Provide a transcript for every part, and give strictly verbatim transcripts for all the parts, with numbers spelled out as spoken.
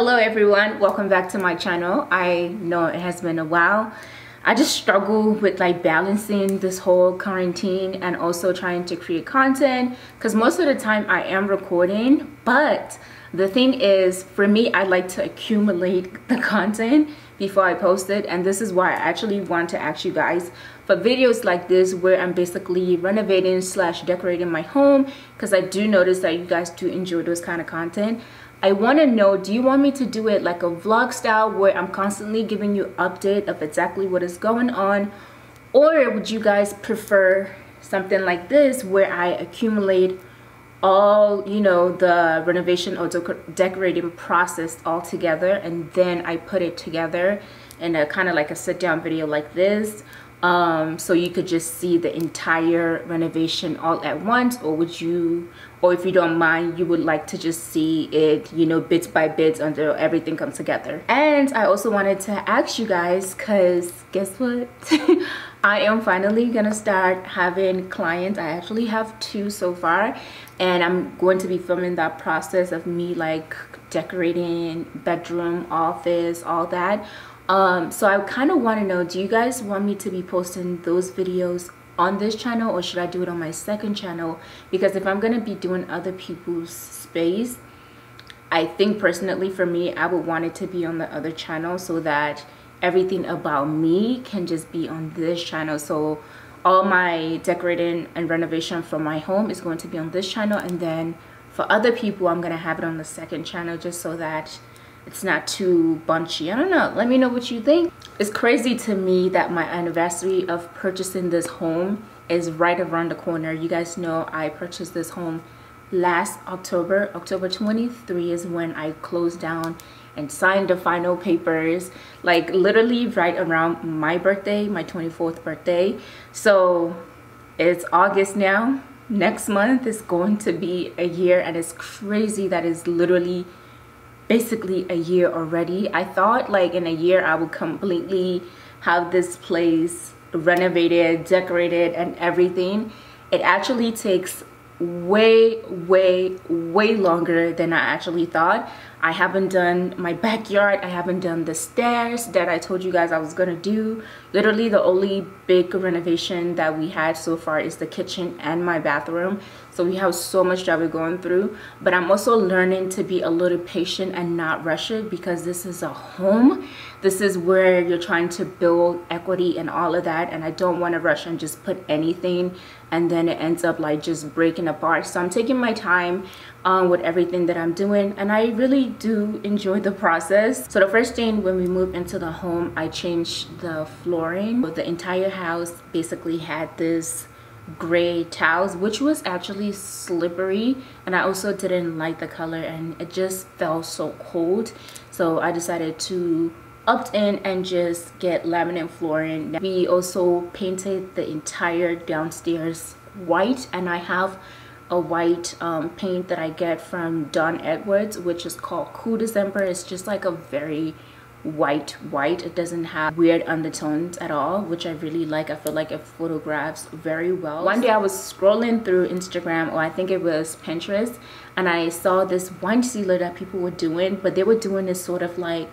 Hello everyone, welcome back to my channel. I know it has been a while. I just struggle with like balancing this whole quarantine and also trying to create content, because most of the time I am recording, but the thing is, for me, I like to accumulate the content before I post it, and this is why I actually want to ask you guys for videos like this where I'm basically renovating slash decorating my home, because I do notice that you guys do enjoy those kind of content. I want to know, do you want me to do it like a vlog style where I'm constantly giving you update of exactly what is going on, or would you guys prefer something like this where I accumulate all, you know, the renovation or decorating process all together, and then I put it together in a kind of like a sit down video like this, um so you could just see the entire renovation all at once? Or would you, or if you don't mind, you would like to just see it, you know, bits by bits until everything comes together? And I also wanted to ask you guys, because guess what? I am finally gonna start having clients. I actually have two so far, and I'm going to be filming that process of me like decorating bedroom, office, all that. Um, so I kind of want to know, do you guys want me to be posting those videos on this channel, or should I do it on my second channel? Because if I'm going to be doing other people's space, I think personally for me, I would want it to be on the other channel so that everything about me can just be on this channel. So all my decorating and renovation for my home is going to be on this channel, and then for other people, I'm going to have it on the second channel, just so that it's not too bunchy. I don't know, let me know what you think. It's crazy to me that my anniversary of purchasing this home is right around the corner. You guys know I purchased this home last October. October twenty-third is when I closed down and signed the final papers, like literally right around my birthday, my twenty-fourth birthday. So it's August now. Next month is going to be a year, and it's crazy that it's literally basically a year already. I thought like in a year I would completely have this place renovated, decorated, and everything. It actually takes way way way longer than I actually thought. I haven't done my backyard, I haven't done the stairs that I told you guys I was gonna do. Literally the only big renovation that we had so far is the kitchen and my bathroom. So we have so much that we're going through, but I'm also learning to be a little patient and not rush it, because this is a home. This is where you're trying to build equity and all of that, and I don't want to rush and just put anything and then it ends up like just breaking apart. So I'm taking my time um, with everything that I'm doing, and I really do enjoy the process. So the first thing when we moved into the home, I changed the flooring. The entire house basically had this gray tiles, which was actually slippery, and I also didn't like the color, and it just felt so cold. So I decided to opt in and just get laminate flooring. We also painted the entire downstairs white, and I have a white um, paint that I get from Don Edwards, which is called Cool December. It's just like a very white white. It doesn't have weird undertones at all, which I really like. I feel like it photographs very well. One day I was scrolling through Instagram, or I think it was Pinterest, and I saw this wine sealer that people were doing, but they were doing this sort of like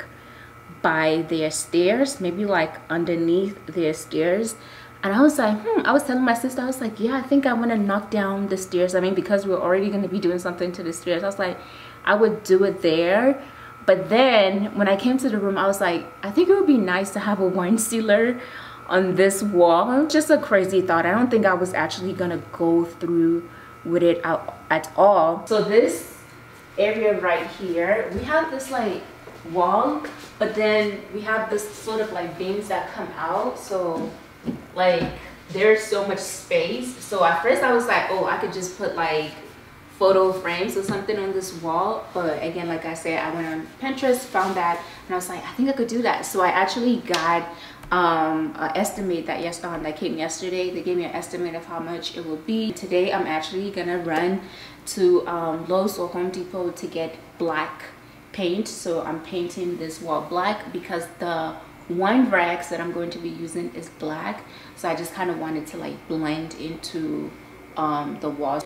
by their stairs, maybe like underneath their stairs. And I was like, hmm, I was telling my sister, I was like, yeah, I think I want to knock down the stairs. I mean, because we're already going to be doing something to the stairs, I was like, I would do it there. But then when I came to the room, I was like, I think it would be nice to have a wine cellar on this wall. Just a crazy thought. I don't think I was actually gonna go through with it out at all. So this area right here, we have this like wall, but then we have this sort of like beams that come out. So like there's so much space. So at first I was like, oh, I could just put like photo frames or something on this wall, but again, like I said, I went on Pinterest, found that, and I was like, I think I could do that. So I actually got um an estimate that yes um, that came yesterday. They gave me an estimate of how much it will be. Today I'm actually gonna run to um Lowe's or Home Depot to get black paint. So I'm painting this wall black because the wine racks that I'm going to be using is black, so I just kind of wanted to like blend into um the walls.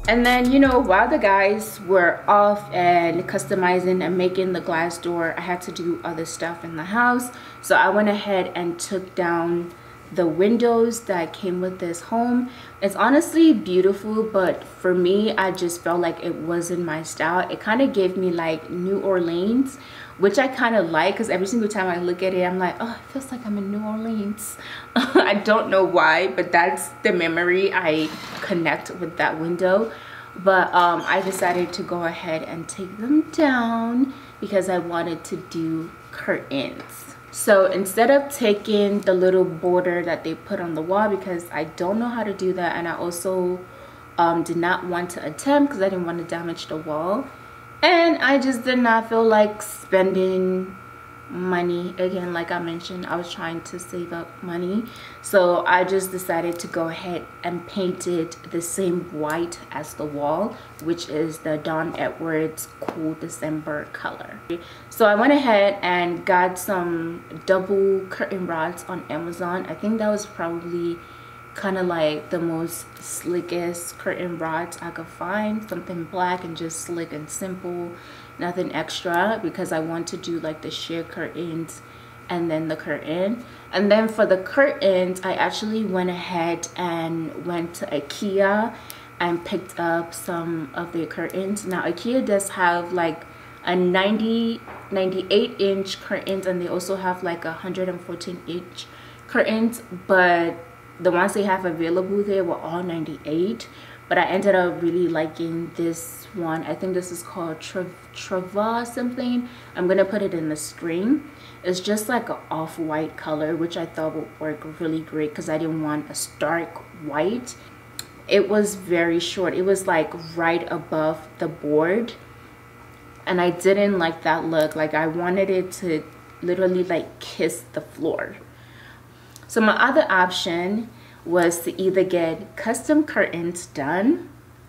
And then, you know, while the guys were off and customizing and making the glass door, I had to do other stuff in the house. So I went ahead and took down the windows that came with this home. It's honestly beautiful, but for me, I just felt like it wasn't my style. It kind of gave me like New Orleans, which I kind of like, because every single time I look at it, I'm like, oh, it feels like I'm in New Orleans. I don't know why, but that's the memory I connect with that window. But um, I decided to go ahead and take them down because I wanted to do curtains. So instead of taking the little border that they put on the wall, because I don't know how to do that, and I also um, did not want to attempt because I didn't want to damage the wall. And I just did not feel like spending money. Again, like I mentioned, I was trying to save up money. So I just decided to go ahead and paint it the same white as the wall, which is the Dawn Edwards Cool December color. So I went ahead and got some double curtain rods on Amazon. I think that was probably kind of like the most slickest curtain rods I could find. Something black and just slick and simple, nothing extra, because I want to do like the sheer curtains and then the curtain. And then for the curtains, I actually went ahead and went to IKEA and picked up some of their curtains. Now IKEA does have like a ninety, ninety-eight inch curtains, and they also have like a one hundred fourteen inch curtains, but the ones they have available there were all ninety-eight. But I ended up really liking this one. I think this is called Trava something. I'm gonna put it in the screen. It's just like an off-white color, which I thought would work really great because I didn't want a stark white. It was very short. It was like right above the board, and I didn't like that look. Like I wanted it to literally like kiss the floor. So my other option was to either get custom curtains done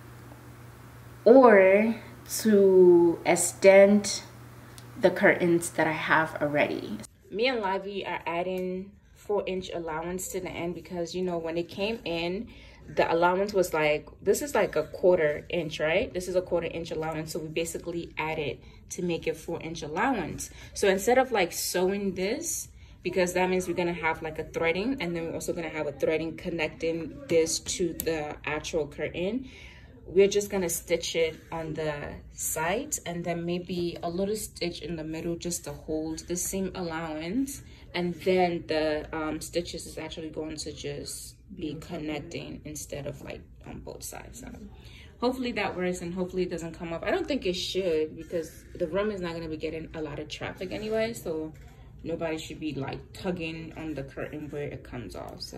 or to extend the curtains that I have already. Me and Lavi are adding four inch allowance to the end because, you know, when it came in, the allowance was like, this is like a quarter inch, right? This is a quarter inch allowance. So we basically added to make it four inch allowance. So instead of like sewing this, because that means we're gonna have like a threading, and then we're also gonna have a threading connecting this to the actual curtain. We're just gonna stitch it on the side and then maybe a little stitch in the middle just to hold the seam allowance. And then the um, stitches is actually going to just be connecting instead of like on both sides. So hopefully that works, and hopefully it doesn't come up. I don't think it should, because the room is not gonna be getting a lot of traffic anyway. So nobody should be like tugging on the curtain where it comes off. So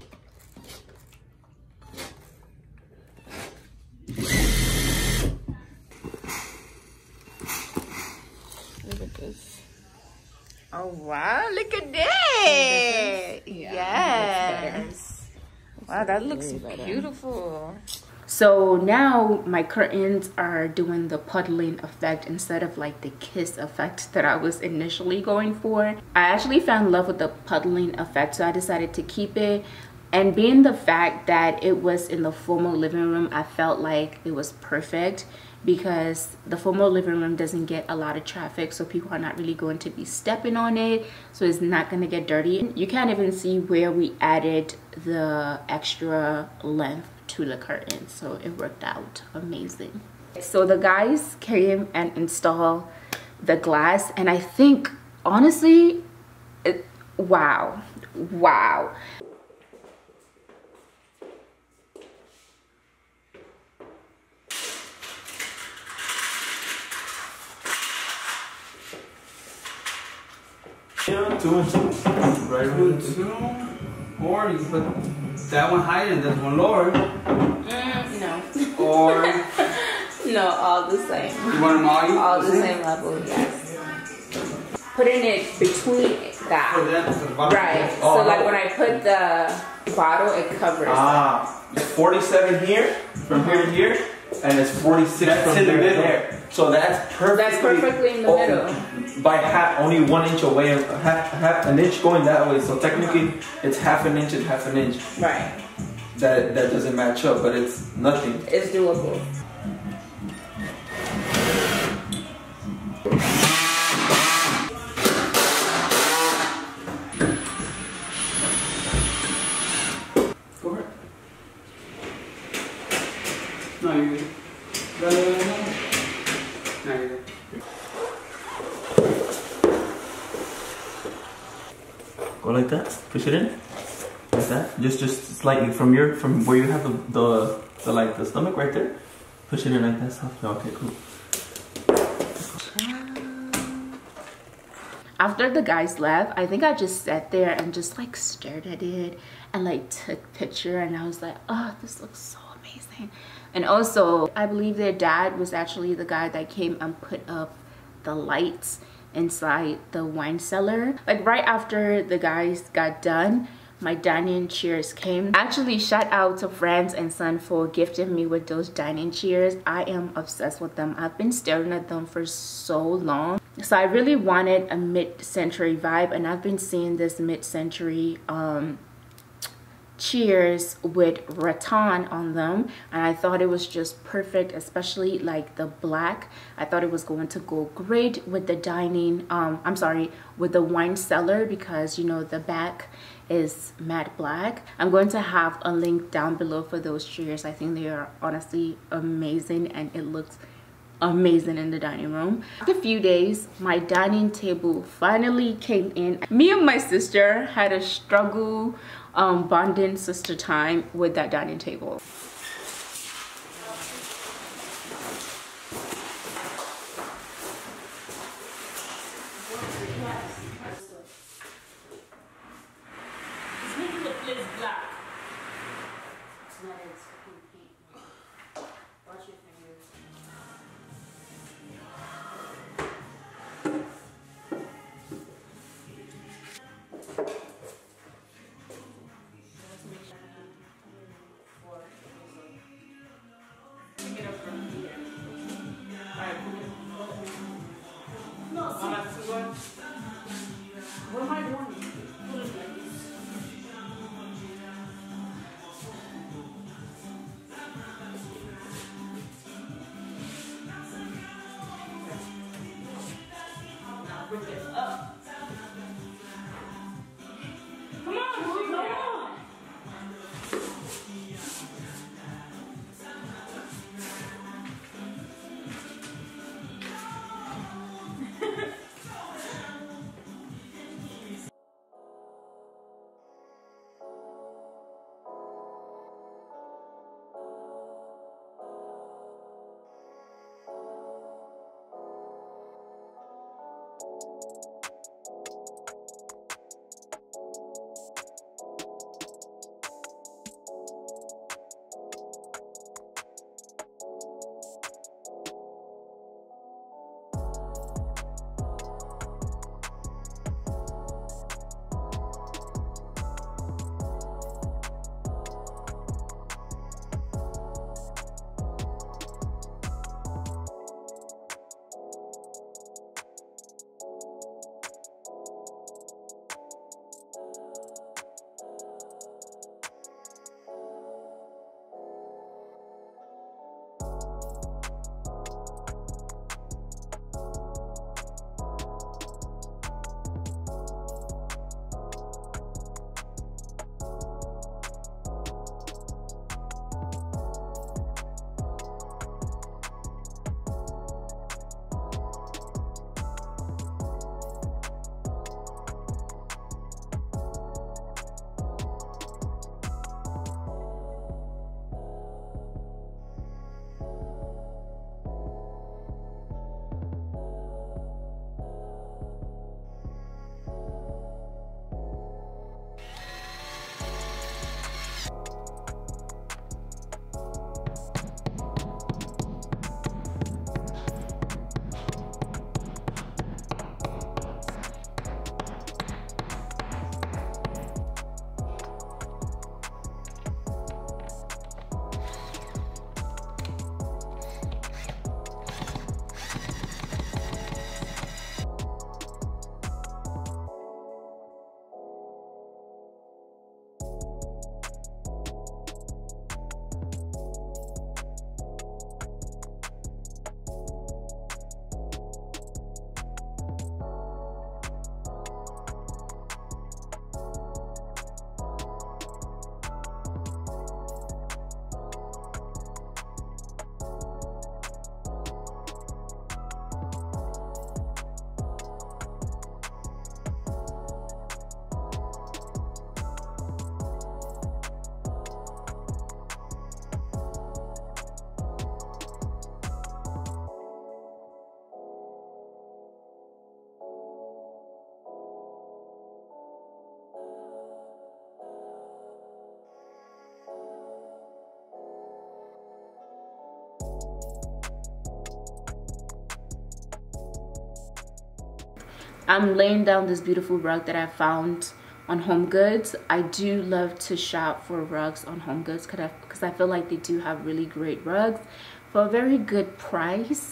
look at this. Oh wow, look at that. Yeah, yes. Wow, that looks beautiful. So now my curtains are doing the puddling effect instead of like the kiss effect that I was initially going for. I actually found love with the puddling effect, so I decided to keep it. And being the fact that it was in the formal living room, I felt like it was perfect because the formal living room doesn't get a lot of traffic, so people are not really going to be stepping on it, so it's not going to get dirty. You can't even see where we added the extra length to the curtain, so it worked out amazing. So the guys came and installed the glass, and I think honestly it, wow wow Yeah, two and two. Right, two and two. Or you put that one higher and that one lower. Mm, no. Or no, all the same. You want them all? All the same level, yes. Putting it between that. For that, for the bottom. Right. Oh, so no. like when I put the bottle, it covers. Ah, it's forty-seven here, from here to here, and it's forty-six That's from in the there to middle. there. So that's perfectly. That's perfectly in the oh, middle. By half, only one inch away, half, half an inch going that way. So technically, it's half an inch and half an inch. Right. that that doesn't match up, but it's nothing. It's doable. Go ahead. No, you're good. No, no, no, no. No, you're good. Go like that. Push it in. Like that. Just just slightly from your from where you have the the, the like the stomach right there. Push it in like that. Softly. Okay, cool. After the guys left, I think I just sat there and just like stared at it and like took picture, and I was like, oh, this looks so amazing. And also, I believe their dad was actually the guy that came and put up the lights inside the wine cellar. Like right after the guys got done, my dining chairs came. Actually, shout out to Franz and Son for gifting me with those dining chairs. I am obsessed with them. I've been staring at them for so long. So I really wanted a mid-century vibe, and I've been seeing this mid-century um chairs with rattan on them, and I thought it was just perfect, especially like the black. I thought it was going to go great with the dining um I'm sorry with the wine cellar, because you know the back is matte black. I'm going to have a link down below for those chairs. I think they are honestly amazing, and it looks amazing in the dining room. After a few days, my dining table finally came in. Me and my sister had a struggle um, bonding sister time with that dining table. I'm laying down this beautiful rug that I found on HomeGoods. I do love to shop for rugs on HomeGoods because I, I feel like they do have really great rugs for a very good price.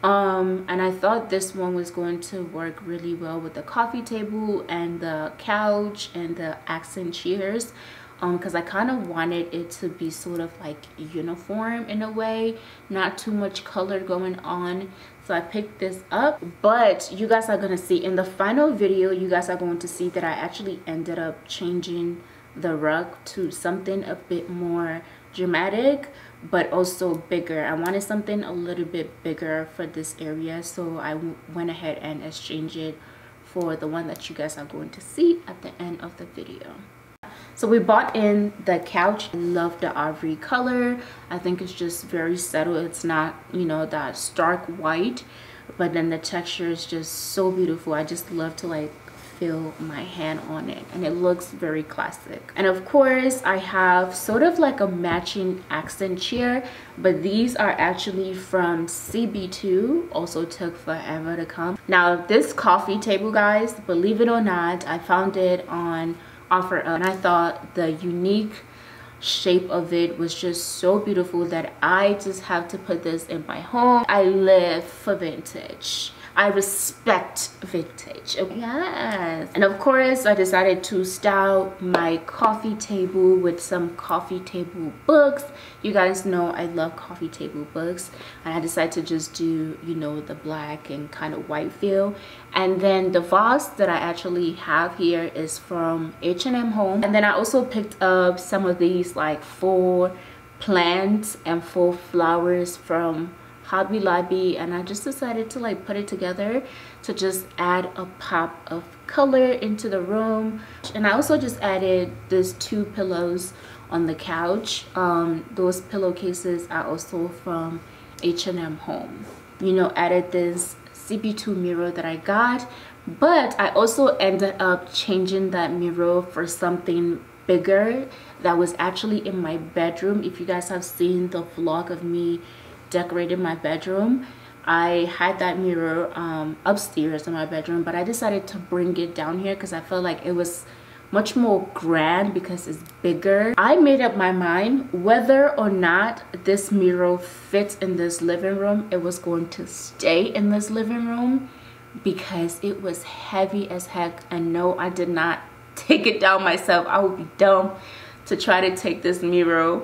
Um, and I thought this one was going to work really well with the coffee table and the couch and the accent chairs, um, because I kind of wanted it to be sort of like uniform in a way, not too much color going on. So I picked this up, but you guys are going to see in the final video, you guys are going to see that I actually ended up changing the rug to something a bit more dramatic, but also bigger. I wanted something a little bit bigger for this area, so I went ahead and exchanged it for the one that you guys are going to see at the end of the video. So we bought in the couch. I love the ivory color. I think it's just very subtle. It's not, you know, that stark white, but then the texture is just so beautiful. I just love to like feel my hand on it, and it looks very classic. And of course I have sort of like a matching accent chair, but these are actually from C B two. Also took forever to come. Now this coffee table, guys, believe it or not, I found it on OfferUp, and I thought the unique shape of it was just so beautiful that I just have to put this in my home. I live for vintage. I respect vintage. Okay? Yes. And of course I decided to style my coffee table with some coffee table books. You guys know I love coffee table books, and I decided to just do, you know, the black and kind of white feel. And then the vase that I actually have here is from H and M Home. And then I also picked up some of these like full plants and full flowers from Hobby Lobby, and I just decided to like put it together to just add a pop of color into the room. And I also just added these two pillows on the couch. Um, those pillowcases are also from H and M Home. You know, added this C B two mirror that I got, but I also ended up changing that mirror for something bigger that was actually in my bedroom. If you guys have seen the vlog of me decorated my bedroom, I had that mirror um, upstairs in my bedroom, but I decided to bring it down here because I felt like it was much more grand because it's bigger. I made up my mind whether or not this mirror fits in this living room, it was going to stay in this living room because it was heavy as heck. And no, I did not take it down myself. I would be dumb to try to take this mirror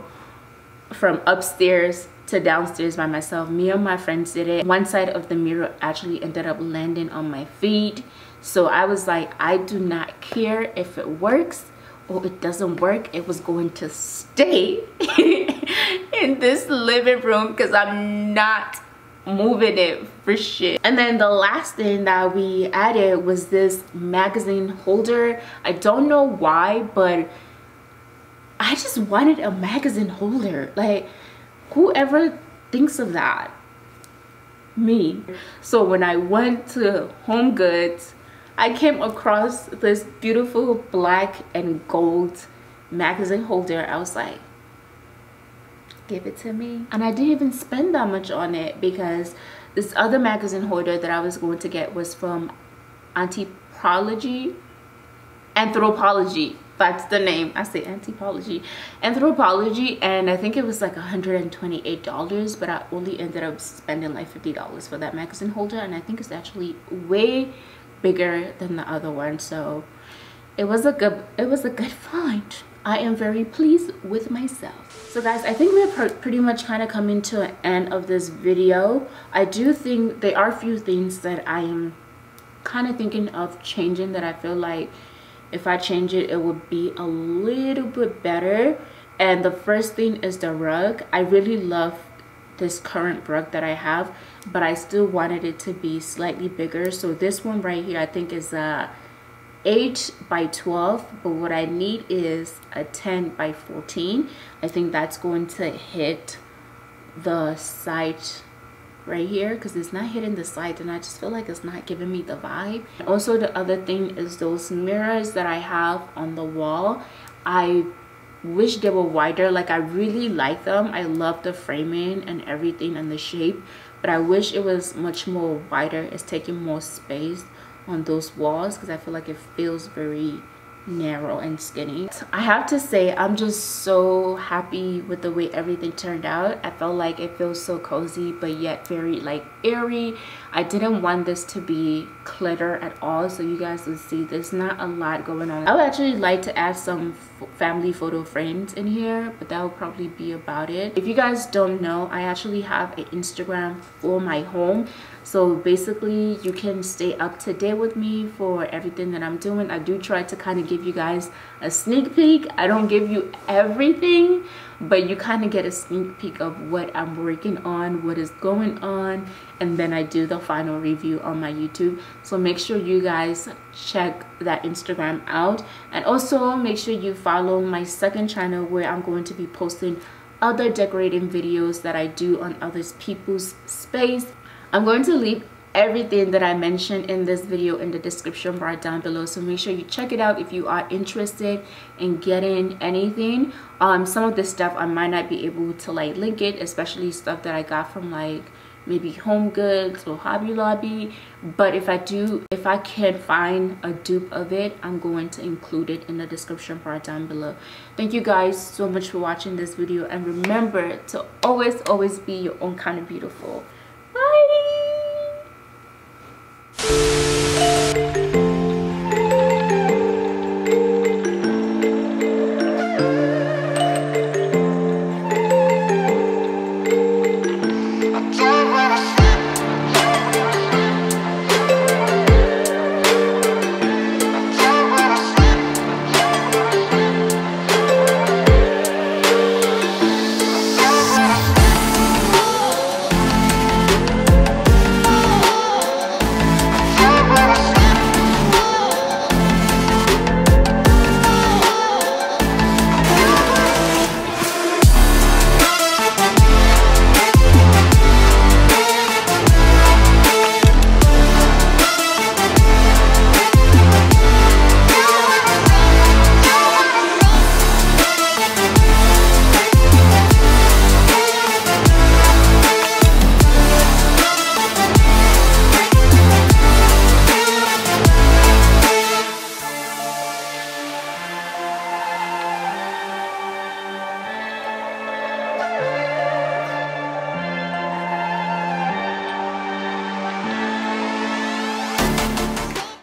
from upstairs to downstairs by myself. Me and my friends did it. One side of the mirror actually ended up landing on my feet. So I was like, I do not care if it works or it doesn't work. It was going to stay in this living room because I'm not moving it for shit. And then the last thing that we added was this magazine holder. I don't know why, but I just wanted a magazine holder. Like, whoever thinks of that? Me. So when I went to HomeGoods, I came across this beautiful black and gold magazine holder. I was like, give it to me. And I didn't even spend that much on it because this other magazine holder that I was going to get was from Anthropologie. Anthropologie. That's the name. I say Anthropologie. Anthropologie, and I think it was like one hundred twenty-eight dollars, but I only ended up spending like fifty dollars for that magazine holder, and I think it's actually way bigger than the other one. So it was a good it was a good find. I am very pleased with myself. So guys, I think we're pretty much kind of coming to an end of this video. I do think there are a few things that I am kind of thinking of changing that I feel like if I change it, it would be a little bit better. And the first thing is the rug. I really love this current rug that I have, but I still wanted it to be slightly bigger. So this one right here, I think is a eight by twelve, but what I need is a ten by fourteen. I think that's going to hit the side right here because it's not hitting the side, and I just feel like it's not giving me the vibe. Also, the other thing is those mirrors that I have on the wall. I wish they were wider. Like, I really like them. I love the framing and everything and the shape, but I wish it was much more wider. It's taking more space on those walls because I feel like it feels very narrow and skinny. I have to say I'm just so happy with the way everything turned out. I felt like it feels so cozy but yet very like airy. I didn't want this to be clutter at all, so you guys will see there's not a lot going on. I would actually like to add some family photo frames in here, but that will probably be about it. If you guys don't know, I actually have an Instagram for my home, so basically you can stay up to date with me for everything that I'm doing. I do try to kind of give you guys a sneak peek. I don't give you everything, but you kind of get a sneak peek of what I'm working on, what is going on, and then I do the final review on my YouTube. So make sure you guys check that Instagram out, and also make sure you follow my second channel where I'm going to be posting other decorating videos that I do on other people's space. I'm going to leave everything that I mentioned in this video in the description bar down below, so make sure you check it out if you are interested in getting anything. Um some of this stuff I might not be able to like link it, especially stuff that I got from like maybe Home Goods or Hobby Lobby, but if I do if I can find a dupe of it, I'm going to include it in the description bar down below. Thank you guys so much for watching this video, and remember to always always be your own kind of beautiful.